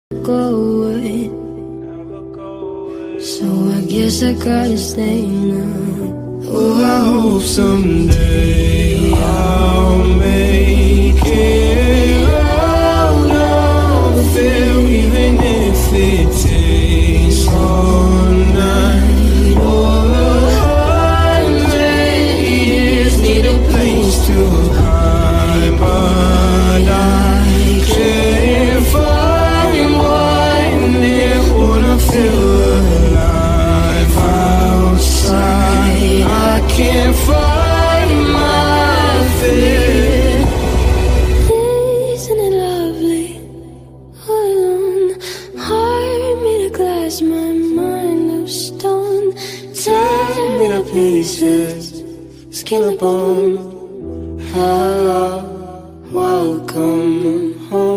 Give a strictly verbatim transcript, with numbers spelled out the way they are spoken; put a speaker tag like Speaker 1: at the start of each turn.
Speaker 1: go away. So I guess I gotta stay now. Oh, I hope someday I'll make it out of there, even if it takes all night or a hundred years. Need a place to hide, but I can't find one there. Wanna feel alive outside. I can't find my fear. Isn't it lovely? All alone, heart made of glass, my mind of stone. Tear me to pieces, skin and bone. How